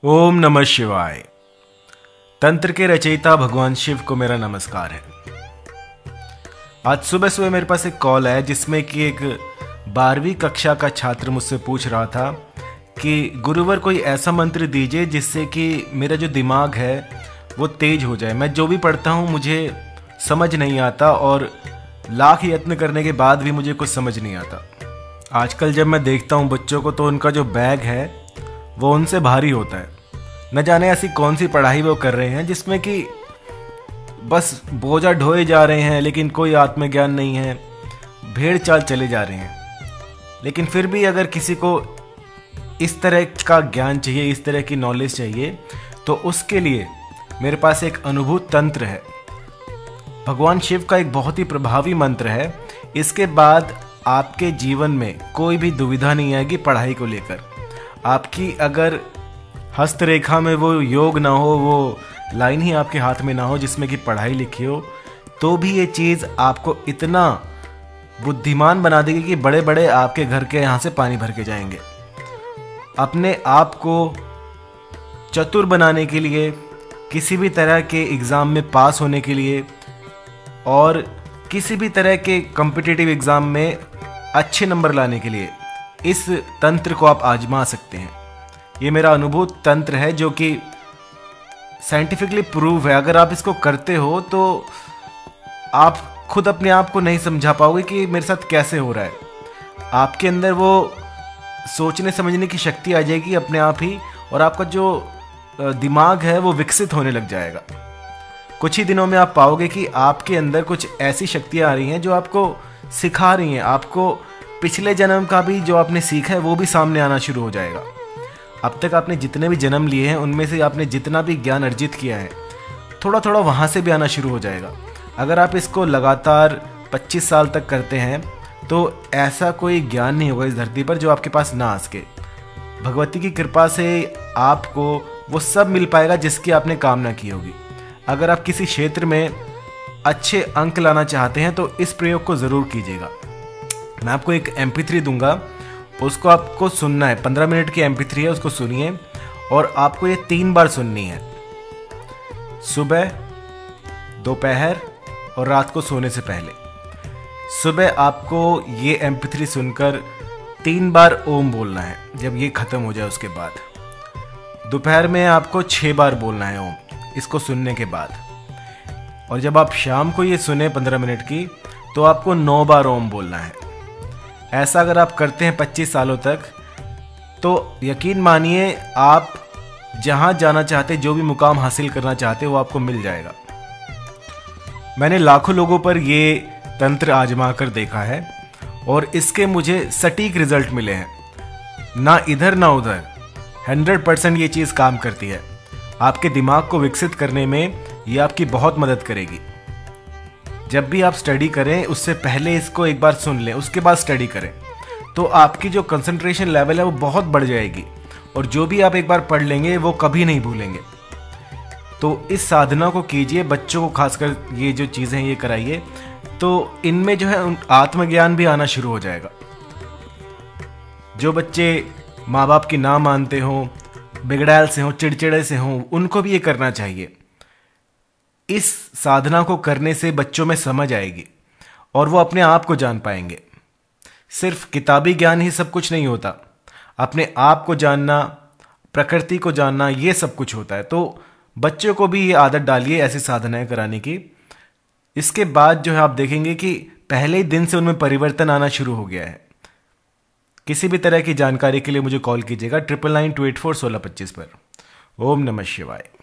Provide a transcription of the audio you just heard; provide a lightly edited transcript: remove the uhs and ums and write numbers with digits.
ओम नमः शिवाय। तंत्र के रचयिता भगवान शिव को मेरा नमस्कार है। आज सुबह सुबह मेरे पास एक कॉल है जिसमें कि एक 12वीं कक्षा का छात्र मुझसे पूछ रहा था कि गुरुवर कोई ऐसा मंत्र दीजिए जिससे कि मेरा जो दिमाग है वो तेज हो जाए। मैं जो भी पढ़ता हूँ मुझे समझ नहीं आता और लाख यत्न करने के बाद भी मुझे कुछ समझ नहीं आता। आजकल जब मैं देखता हूँ बच्चों को तो उनका जो बैग है वो उनसे भारी होता है। न जाने ऐसी कौन सी पढ़ाई वो कर रहे हैं जिसमें कि बस बोझा ढोए जा रहे हैं लेकिन कोई आत्मज्ञान नहीं है, भेड़ चाल चले जा रहे हैं। लेकिन फिर भी अगर किसी को इस तरह का ज्ञान चाहिए, इस तरह की नॉलेज चाहिए, तो उसके लिए मेरे पास एक अनुभूत तंत्र है। भगवान शिव का एक बहुत ही प्रभावी मंत्र है। इसके बाद आपके जीवन में कोई भी दुविधा नहीं आएगी पढ़ाई को लेकर। आपकी अगर हस्तरेखा में वो योग ना हो, वो लाइन ही आपके हाथ में ना हो जिसमें कि पढ़ाई लिखी हो, तो भी ये चीज़ आपको इतना बुद्धिमान बना देगी कि बड़े बड़े आपके घर के यहाँ से पानी भर के जाएंगे। अपने आप को चतुर बनाने के लिए, किसी भी तरह के एग्ज़ाम में पास होने के लिए और किसी भी तरह के कॉम्पिटिटिव एग्ज़ाम में अच्छे नंबर लाने के लिए इस तंत्र को आप आजमा सकते हैं। ये मेरा अनुभूत तंत्र है जो कि साइंटिफिकली प्रूव है। अगर आप इसको करते हो तो आप खुद अपने आप को नहीं समझा पाओगे कि मेरे साथ कैसे हो रहा है। आपके अंदर वो सोचने समझने की शक्ति आ जाएगी अपने आप ही, और आपका जो दिमाग है वो विकसित होने लग जाएगा। कुछ ही दिनों में आप पाओगे कि आपके अंदर कुछ ऐसी शक्तियाँ आ रही हैं जो आपको सिखा रही हैं। आपको पिछले जन्म का भी जो आपने सीखा है वो भी सामने आना शुरू हो जाएगा। अब तक आपने जितने भी जन्म लिए हैं उनमें से आपने जितना भी ज्ञान अर्जित किया है थोड़ा थोड़ा वहाँ से भी आना शुरू हो जाएगा। अगर आप इसको लगातार 25 साल तक करते हैं तो ऐसा कोई ज्ञान नहीं होगा इस धरती पर जो आपके पास ना आ सके। भगवती की कृपा से आपको वो सब मिल पाएगा जिसकी आपने कामना की होगी। अगर आप किसी क्षेत्र में अच्छे अंक लाना चाहते हैं तो इस प्रयोग को ज़रूर कीजिएगा। मैं आपको एक MP3 दूंगा, उसको आपको सुनना है। 15 मिनट की MP3 है, उसको सुनिए और आपको ये 3 बार सुननी है, सुबह, दोपहर और रात को सोने से पहले। सुबह आपको ये MP3 सुनकर 3 बार ओम बोलना है जब ये ख़त्म हो जाए उसके बाद। दोपहर में आपको 6 बार बोलना है ओम इसको सुनने के बाद। और जब आप शाम को ये सुने 15 मिनट की तो आपको 9 बार ओम बोलना है। ऐसा अगर आप करते हैं 25 सालों तक तो यकीन मानिए आप जहां जाना चाहते, जो भी मुकाम हासिल करना चाहते वो आपको मिल जाएगा। मैंने लाखों लोगों पर ये तंत्र आजमा कर देखा है और इसके मुझे सटीक रिजल्ट मिले हैं। ना इधर ना उधर, 100% ये चीज़ काम करती है। आपके दिमाग को विकसित करने में ये आपकी बहुत मदद करेगी। जब भी आप स्टडी करें उससे पहले इसको एक बार सुन लें, उसके बाद स्टडी करें, तो आपकी जो कंसंट्रेशन लेवल है वो बहुत बढ़ जाएगी और जो भी आप एक बार पढ़ लेंगे वो कभी नहीं भूलेंगे। तो इस साधना को कीजिए। बच्चों को खासकर ये जो चीज़ें हैं ये कराइए, तो इनमें जो है आत्मज्ञान भी आना शुरू हो जाएगा। जो बच्चे माँ बाप की ना मानते हों, बिगड़ैल से हों, चिड़चिड़े से हों, उनको भी ये करना चाहिए। इस साधना को करने से बच्चों में समझ आएगी और वो अपने आप को जान पाएंगे। सिर्फ किताबी ज्ञान ही सब कुछ नहीं होता, अपने आप को जानना, प्रकृति को जानना, ये सब कुछ होता है। तो बच्चों को भी ये आदत डालिए ऐसी साधनाएं कराने की। इसके बाद जो है आप देखेंगे कि पहले ही दिन से उनमें परिवर्तन आना शुरू हो गया है। किसी भी तरह की जानकारी के लिए मुझे कॉल कीजिएगा 9992841625 पर। ओम नमः शिवाय।